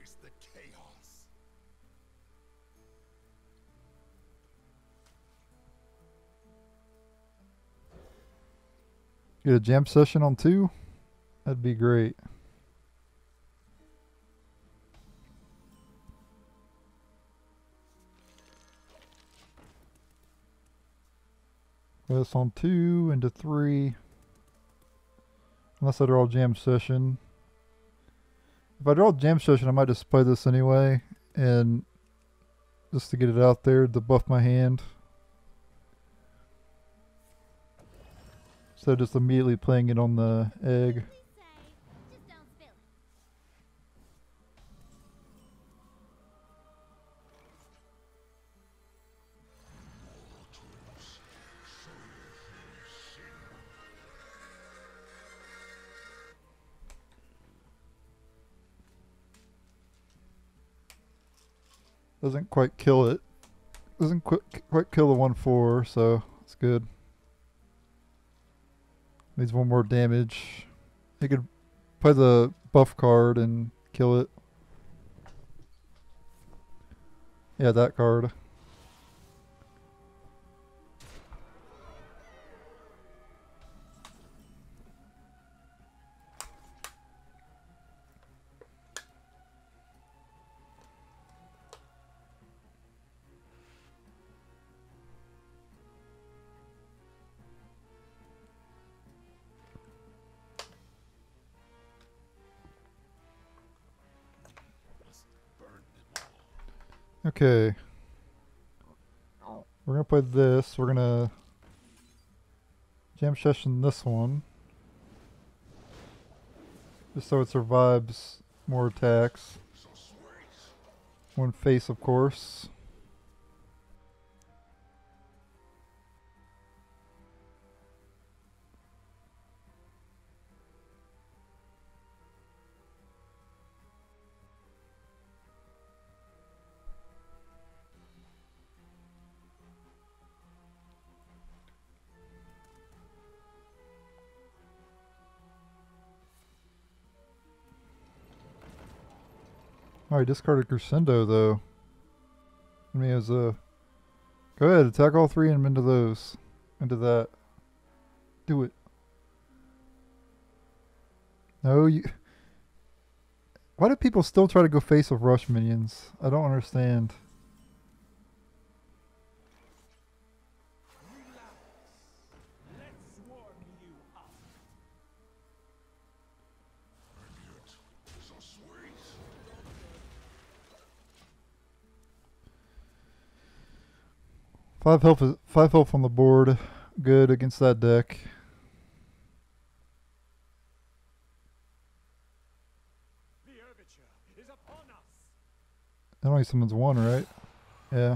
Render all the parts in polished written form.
Get a jam session on 2? That'd be great. This on 2 into 3. Unless I draw a jam session. If I draw a jam session, I might just play this anyway, and just to get it out there to buff my hand. Instead of just immediately playing it on the egg. Doesn't quite kill it. Doesn't quite kill the 1/4, so it's good. Needs 1 more damage. He could play the buff card and kill it. Yeah, that card. Okay. We're going to play this. We're going to jam session this one. Just so it survives more attacks. 1 face, of course. Oh, he discarded Crescendo, though. I mean, as a... Go ahead, attack all 3 and into those. Into that. Do it. No, you... Why do people still try to go face of rush minions? I don't understand. Five health on the board. Good against that deck. That only summons 1, right? Yeah.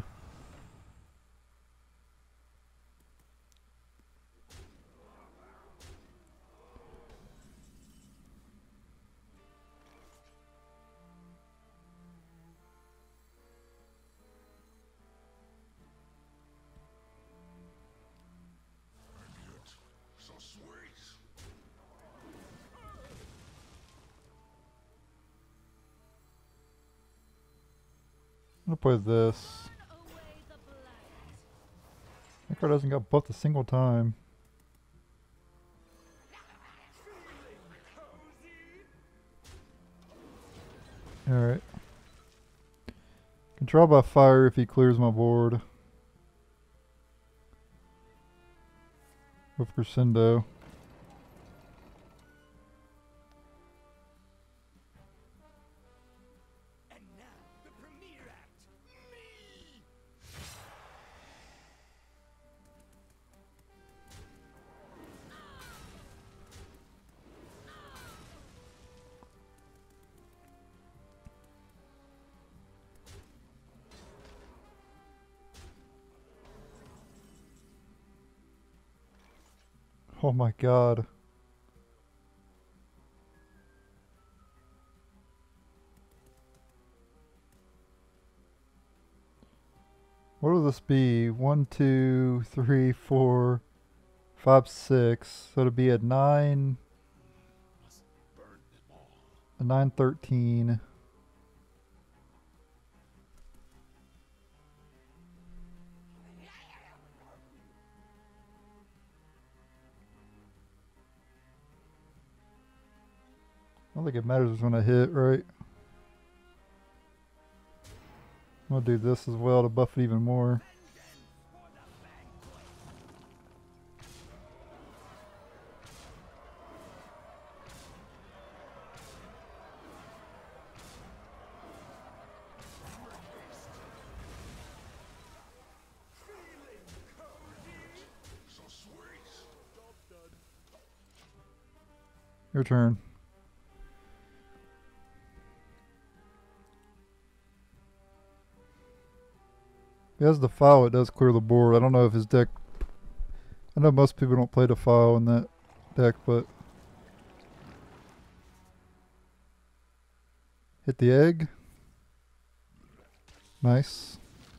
I'm gonna play this. That card hasn't got buffed a single time. Alright. Control by fire if he clears my board. With Crescendo. Oh my god. What will this be? 1, 2, 3, 4, 5, 6. So it'll be a 9. A 9, 13. don't think it matters when I hit, right? I'm gonna do this as well to buff it even more. Your turn. If he has the file, it does clear the board. I don't know if his deck... I know most people don't play the file in that deck, but... Hit the egg. Nice.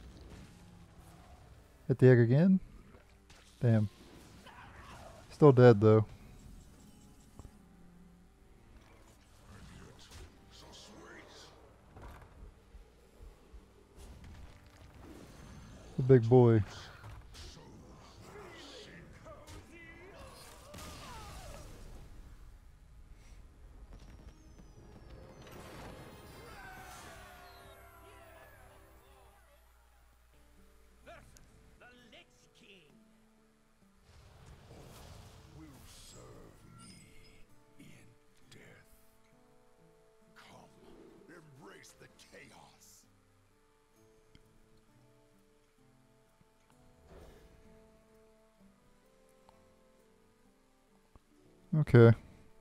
Hit the egg again. Damn. Still dead though. The big boy. Okay.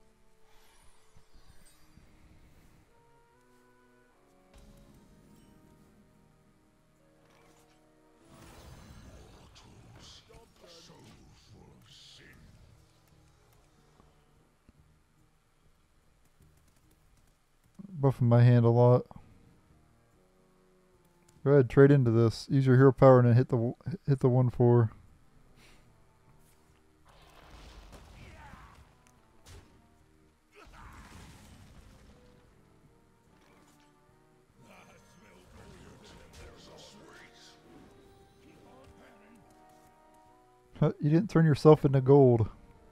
Buffing my hand a lot. Go ahead, trade into this. Use your hero power and then hit the 1/4. You didn't turn yourself into gold.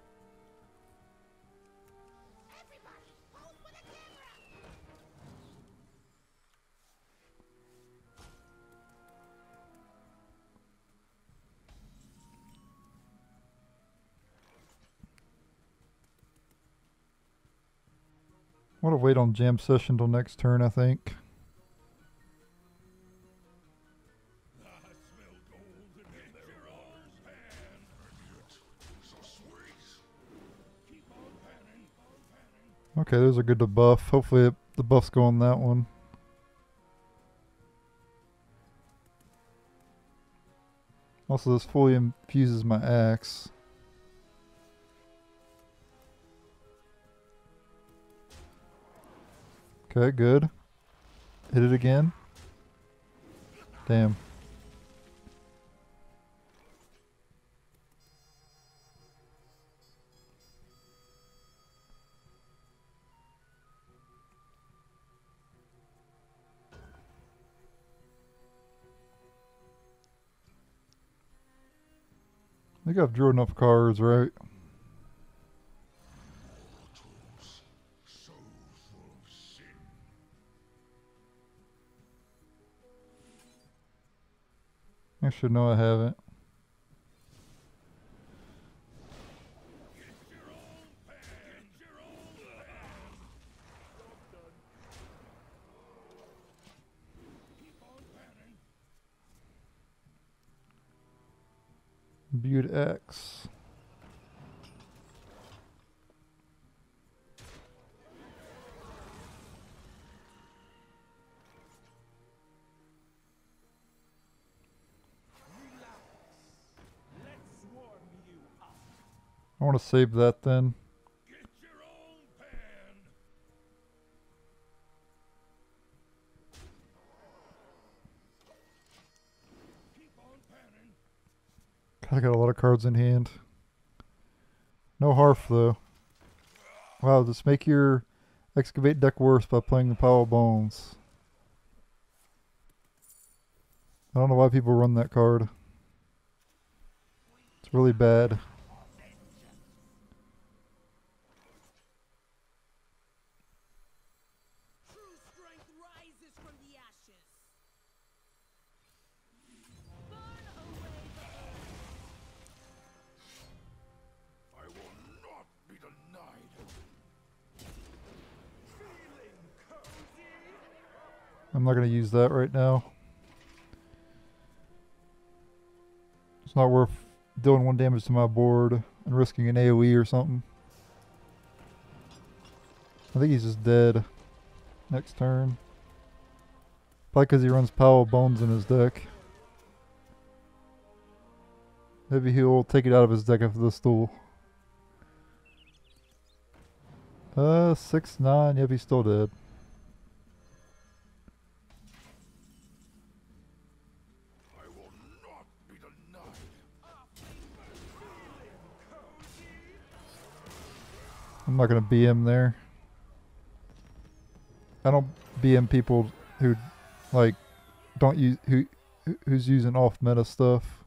I want to wait on jam session till next turn, I think. Okay, those are good to buff. Hopefully the buffs go on that one. Also, this fully infuses my axe. Okay, good. Hit it again. Damn. I think I've drew enough cards, right? Actually, no, I haven't. Imbued Axe. I want to save that then. God, I got a lot of cards in hand. No Hearth though. Wow, just make your excavate deck worse by playing the Pile of Bones. I don't know why people run that card. It's really bad. I'm not going to use that right now. It's not worth dealing 1 damage to my board and risking an AoE or something. I think he's just dead next turn. Probably because he runs Pile of Bones in his deck. Maybe he'll take it out of his deck after this duel. 6-9. Yep, he's still dead. I'm not gonna BM there. I don't BM people who like don't use who's using off meta stuff.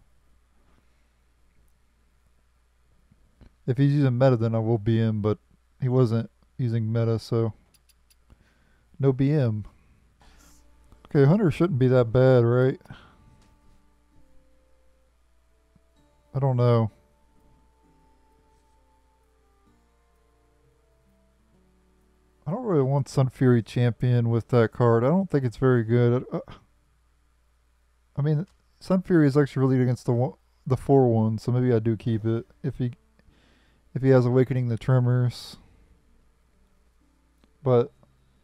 If he's using meta, then I will BM, but he wasn't using meta, so no BM. Okay, Hunter shouldn't be that bad, right? I don't know. I don't really want Sunfury Champion with that card. I don't think it's very good. I mean, Sunfury is actually really good against the 4-1, so maybe I do keep it if he has Awakening the Tremors. But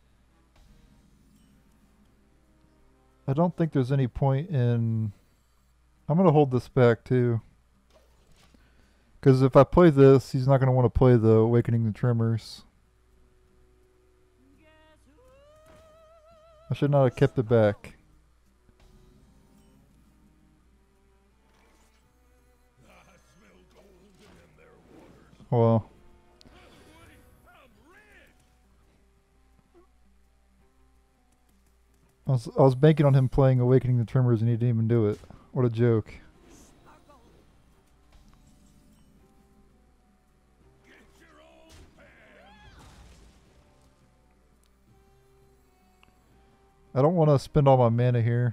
I don't think there's any point in... I'm going to hold this back too. Because if I play this, he's not going to want to play the Awakening the Tremors. I should not have kept it back. Well. I was banking on him playing Awakening the Tremors and he didn't even do it. What a joke. I don't want to spend all my mana here.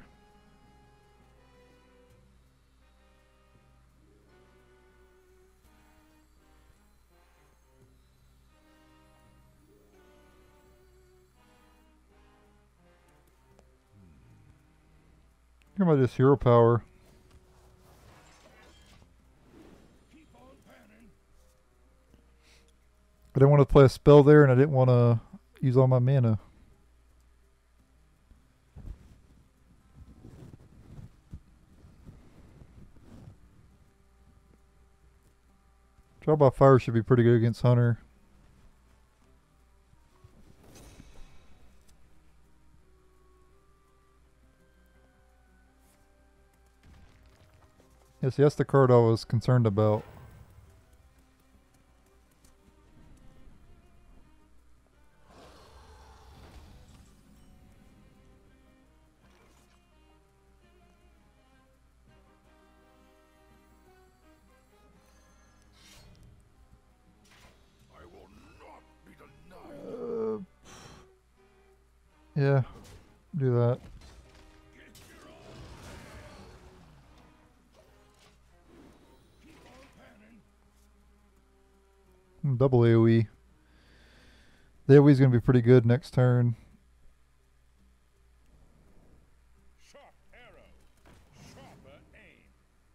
I think I might just hero power. I didn't want to play a spell there and I didn't want to use all my mana. Trial by Fire should be pretty good against Hunter. Yes, that's the card I was concerned about. Yeah, do that. Double AoE. The AoE is going to be pretty good next turn. Sharp arrow, sharper aim.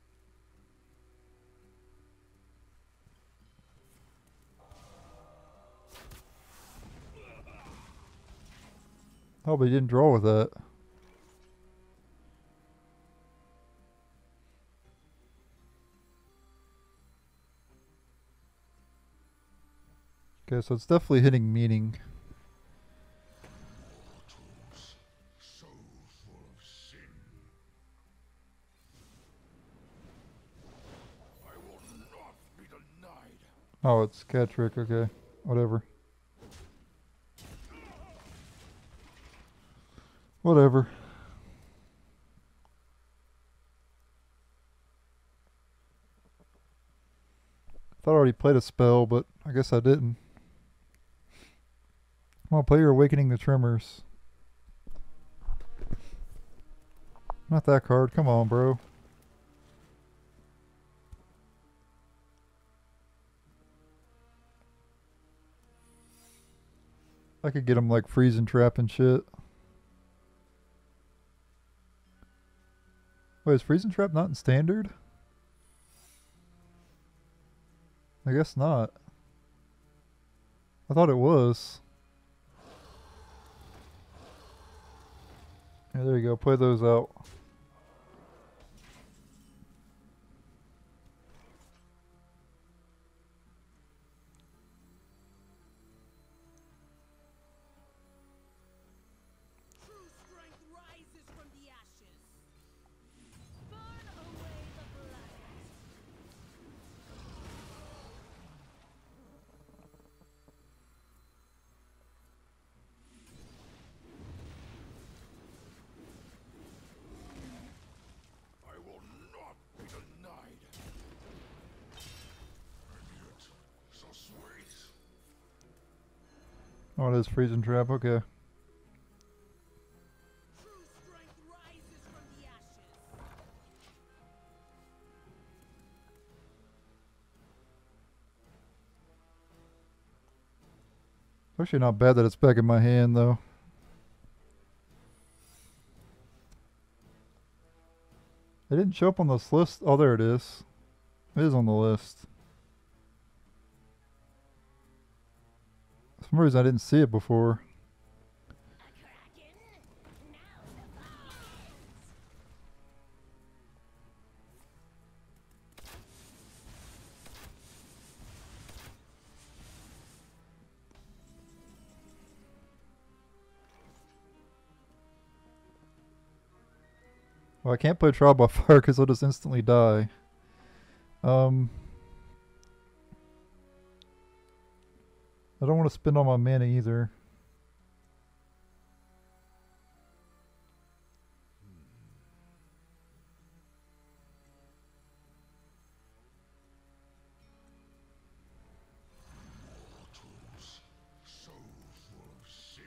Oh, but he didn't draw with that. Okay, so it's definitely hitting meaning. So full of sin. I will not be denied. Oh, it's cat trick. Okay, whatever. Whatever. I thought I already played a spell, but I guess I didn't. Come on, play your Awakening the Tremors. Not that card. Come on, bro. I could get him like freezing trap and shit. Wait, is Freezing Trap not in Standard? I guess not. I thought it was. Yeah, there you go. Play those out. I will not be denied. And yet, so sweet. Oh, it is Freezing Trap. Okay. It's actually not bad that it's back in my hand, though. It didn't show up on this list. Oh, there it is. It is on the list. For some reason, I didn't see it before. Well, I can't play Trial by Fire because I'll just instantly die. I don't want to spend all my mana either. Mortals, so full of sin.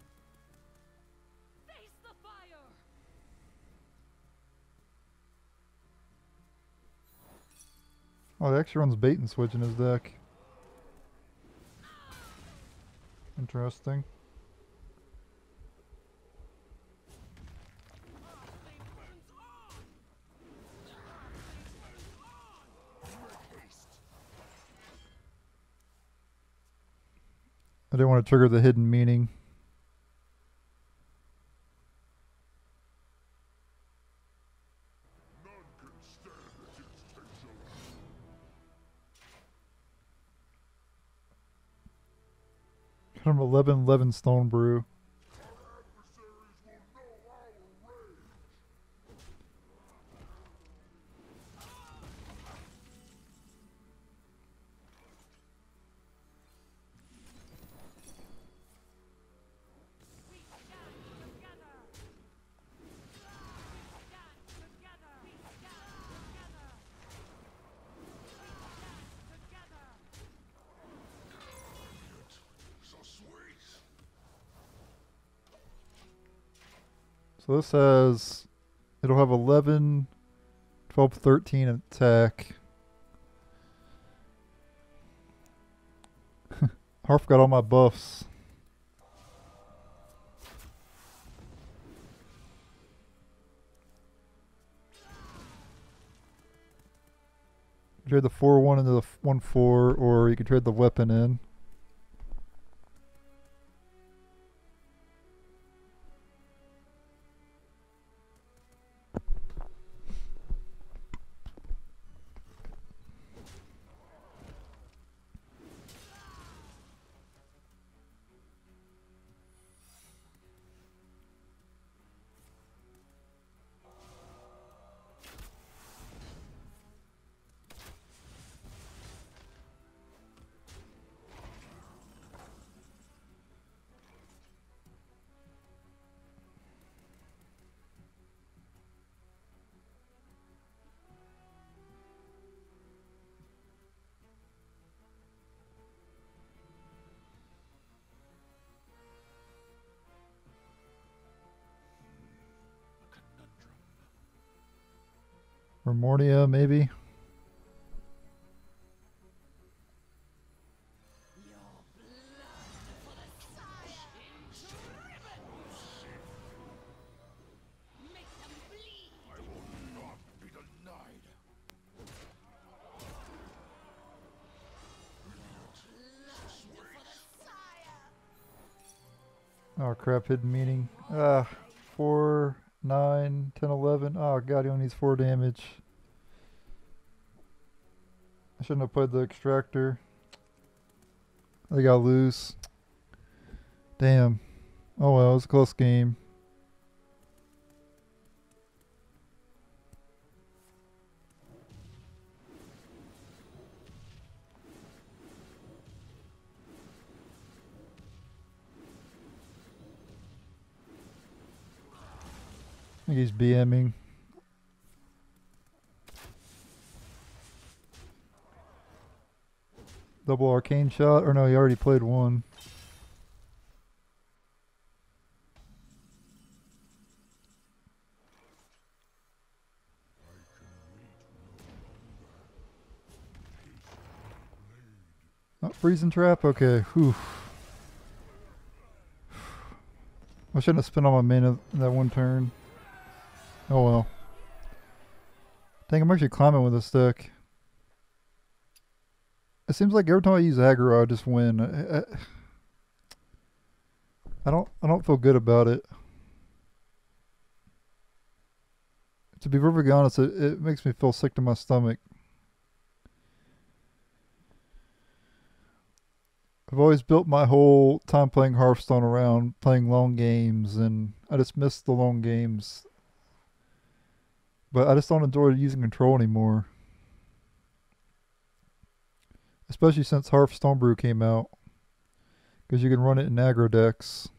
Face the fire! Oh, he actually runs bait and switch in his deck. Interesting. I didn't want to trigger the hidden meaning. None can stand against temptation. Got him 11 Stonebrew. Our adversaries will know our rage. We stand together! We stand together! We stand together! We stand together! Yet, so sweet. So this has, it'll have 11, 12, 13 attack. Harth got all my buffs. Trade the 4-1 into the 1-4, or you could trade the weapon in. Remornia, maybe. Make them bleed! I will not Oh crap, hidden meaning. 4, 9, 10, 11. Oh god, he only needs 4 damage. I shouldn't have played the extractor. They got loose. Damn. Oh well, it was a close game. I think he's BMing. Double arcane shot, or no, he already played one. Oh, freezing trap? Okay, whew. I shouldn't have spent all my mana in that one turn. Oh well. Dang, I'm actually climbing with this deck. It seems like every time I use aggro, I just win. I don't feel good about it. To be perfectly honest, it makes me feel sick to my stomach. I've always built my whole time playing Hearthstone around playing long games, and I just miss the long games. But I just don't enjoy using control anymore. Especially since Harth Stonebrew came out. Because you can run it in aggro decks.